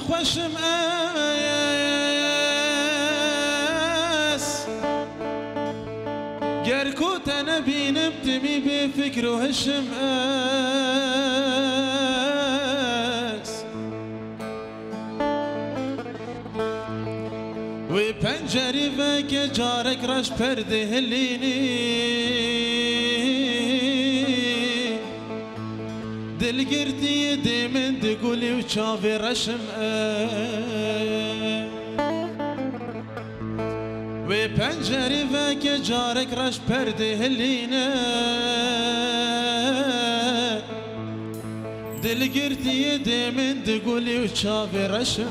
خوشم اس گرکوت نبینم تمی به فکر و هشم اس و پنجری و که جارک راش پرده هلینی دل گردی دیمن دگولی و چاوی رشم و پنجری و که جارک راش پرده هلینه دل گردی دیمن دگولی و چاوی رشم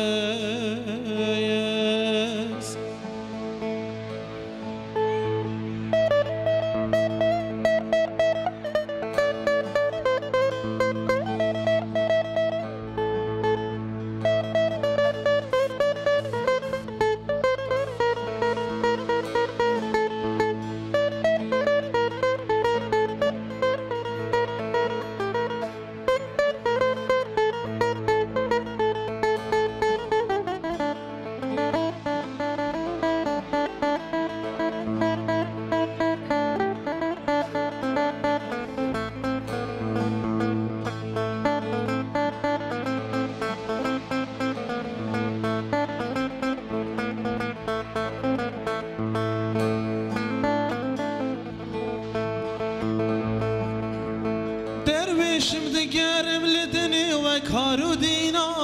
درویشم دگرم لدنی و کارو دینا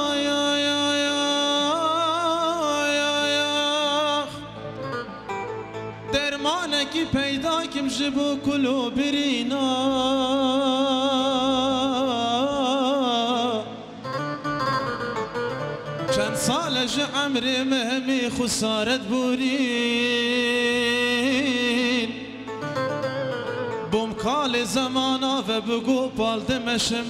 درمانکی پیدا کم جبو کلو برینا چند سال جه عمر مهمی خسارت بورین بومکال زمانا و بگو پال دمشم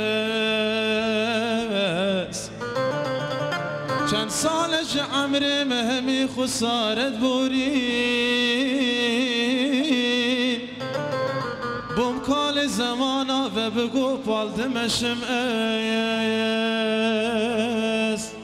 اس چند سال جه عمر مهمی خسارت بورین بومکال زمانا و بگو پال دمشم اس